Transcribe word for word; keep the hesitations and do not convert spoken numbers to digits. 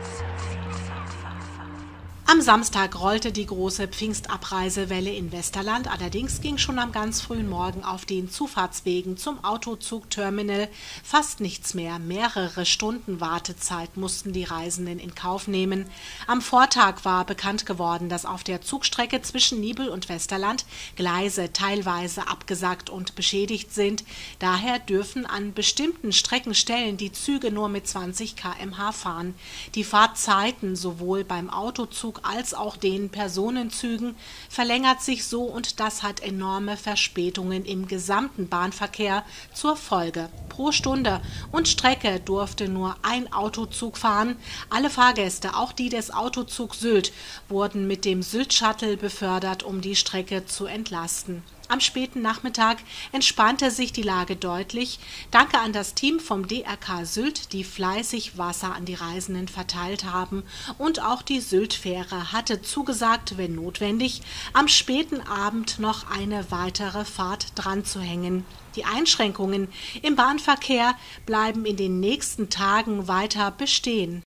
Am Samstag rollte die große Pfingstabreisewelle in Westerland, allerdings ging schon am ganz frühen Morgen auf den Zufahrtswegen zum Autozugterminal fast nichts mehr. Mehrere Stunden Wartezeit mussten die Reisenden in Kauf nehmen. Am Vortag war bekannt geworden, dass auf der Zugstrecke zwischen Nibel und Westerland Gleise teilweise abgesackt und beschädigt sind. Daher dürfen an bestimmten Streckenstellen die Züge nur mit zwanzig Kilometer pro Stunde fahren. Die Fahrtzeiten sowohl beim Autozug als auch den Personenzügen verlängert sich so, und das hat enorme Verspätungen im gesamten Bahnverkehr zur Folge. Pro Stunde und Strecke durfte nur ein Autozug fahren. Alle Fahrgäste, auch die des Autozug Sylt, wurden mit dem Sylt-Shuttle befördert, um die Strecke zu entlasten. Am späten Nachmittag entspannte sich die Lage deutlich. Danke an das Team vom D R K Sylt, die fleißig Wasser an die Reisenden verteilt haben, und auch die Sylt-Fähre hatte zugesagt, wenn notwendig, am späten Abend noch eine weitere Fahrt dran zu hängen. Die Einschränkungen im Bahnverkehr bleiben in den nächsten Tagen weiter bestehen.